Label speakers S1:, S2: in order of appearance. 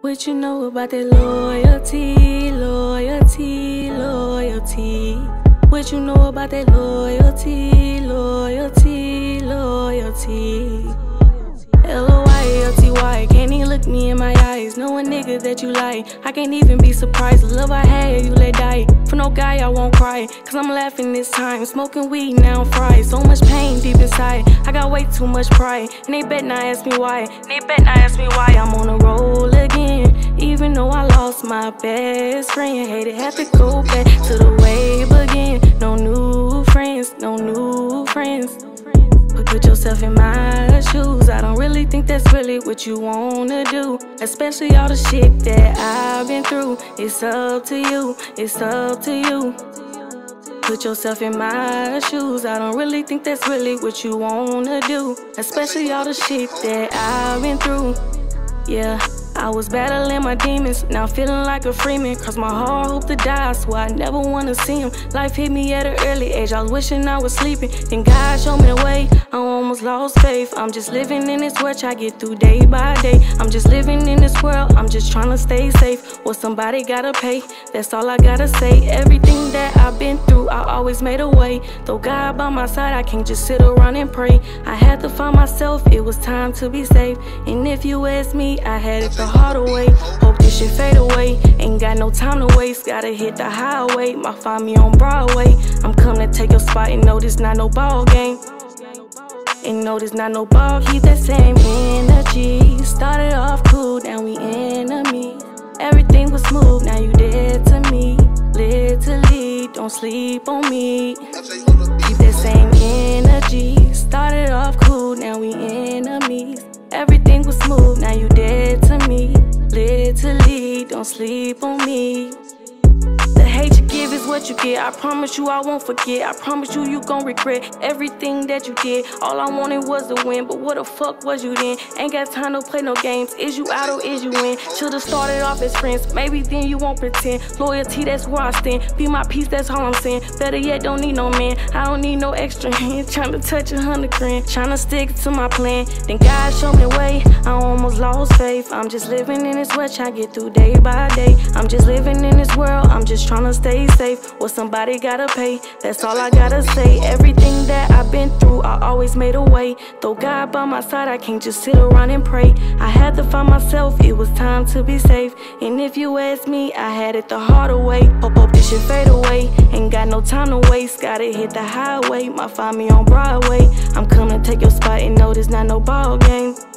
S1: What you know about that loyalty, loyalty, loyalty? What you know about that loyalty, loyalty, loyalty? L-O-Y-A-L-T-Y, can't even look me in my eyes. Know a nigga that you like, I can't even be surprised. The love I had, you let die. For no guy, I won't cry, cause I'm laughing this time. Smoking weed, now I'm fried. So much pain deep inside, I got way too much pride. And they bet not ask me why, I'm on a roll again. Even though I lost my best friend, hated, had to go back to the way begin. No new friends, no new friends. Put yourself in my shoes, I don't really think that's really what you wanna do. Especially all the shit that I've been through. It's up to you, it's up to you. Put yourself in my shoes, I don't really think that's really what you wanna do. Especially all the shit that I've been through. Yeah, I was battling my demons, now feeling like a Freeman. Cross my heart, hope to die, so I never wanna see him. Life hit me at an early age, I was wishing I was sleeping. Then God showed me the way, I almost lost faith. I'm just living in this world, I get through day by day. I'm just living in this world, I'm just trying to stay safe. Well, somebody gotta pay, that's all I gotta say. Everything that I've been through, I always made a way. Though God by my side, I can't just sit around and pray. I had to find myself, it was time to be saved. And if you ask me, I had it the harder way. Hope this shit fade away, ain't got no time to waste. Gotta hit the highway, might find me on Broadway. I'm coming to take your spot and know this not no ball game. And no, this not no ball, keep that same energy. Started off cool, now we enemies. Everything was smooth, now you dead to me. Literally, don't sleep on me. Keep that same energy. Started off cool, now we enemies. Everything was smooth, now you dead to me. Literally, don't sleep on me. The hate you give is what you get. I promise you I won't forget. I promise you gon' regret everything that you did. All I wanted was to win, but what the fuck was you then? Ain't got time to play no games. Is you out or is you in? Should've started off as friends, maybe then you won't pretend. Loyalty, that's where I stand. Be my peace, that's all I'm saying. Better yet, don't need no man. I don't need no extra hand. Tryna touch 100 grand, tryna stick to my plan. Then God showed me the way, I almost lost faith. I'm just living in this world, tryna get through day by day. I'm just living in this world, I'm just tryna stay safe. Well, somebody gotta pay, that's all I gotta say. Everything that I've been through, I always made a way. Though God by my side, I can't just sit around and pray. I had to find myself, it was time to be safe. And if you ask me, I had it the harder way. Hope this shit fade away, ain't got no time to waste. Gotta hit the highway, might find me on Broadway. I'm coming to take your spot and know this not no ball game.